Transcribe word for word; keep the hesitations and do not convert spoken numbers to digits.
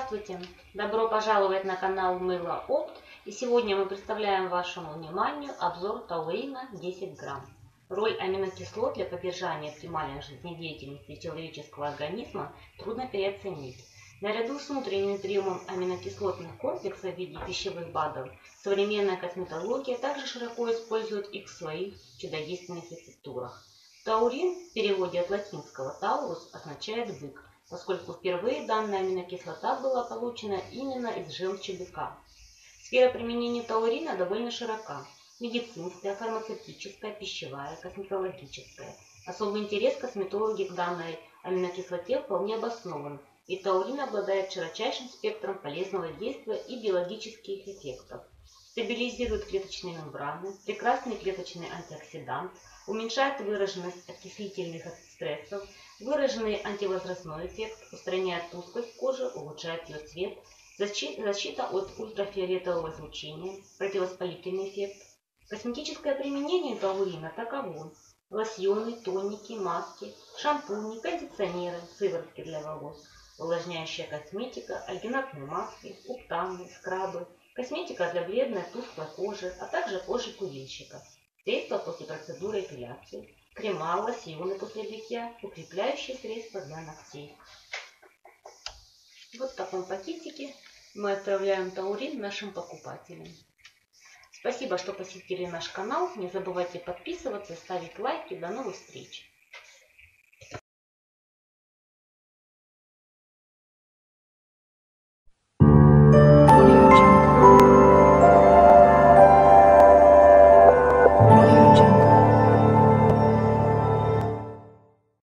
Здравствуйте! Добро пожаловать на канал Мыло Опт. И сегодня мы представляем вашему вниманию обзор таурина десять грамм. Роль аминокислот для поддержания оптимальной жизнедеятельности человеческого организма трудно переоценить. Наряду с внутренним приемом аминокислотных комплексов в виде пищевых БАДов, современная косметология также широко использует их в своих чудодейственных рецептурах. Таурин в переводе от латинского «таурус» означает «бык», поскольку впервые данная аминокислота была получена именно из желчи быка. Сфера применения таурина довольно широка: медицинская, фармацевтическая, пищевая, косметологическая. Особый интерес косметологи к данной аминокислоте вполне обоснован, и таурин обладает широчайшим спектром полезного действия и биологических эффектов. Стабилизирует клеточные мембраны, прекрасный клеточный антиоксидант, уменьшает выраженность окислительных стрессов, выраженный антивозрастной эффект, устраняет тусклость кожи, улучшает ее цвет, защита от ультрафиолетового излучения, противовоспалительный эффект. Косметическое применение таурина таково: лосьоны, тоники, маски, шампуни, кондиционеры, сыворотки для волос, увлажняющая косметика, альгинатные маски, уптаны, скрабы, косметика для бледной, тусклой кожи, а также кожи курильщика, средства после процедуры эпиляции, крема, лосьоны после бритья, укрепляющие средства для ногтей. Вот в таком пакетике мы отправляем таурин нашим покупателям. Спасибо, что посетили наш канал. Не забывайте подписываться, ставить лайки. До новых встреч!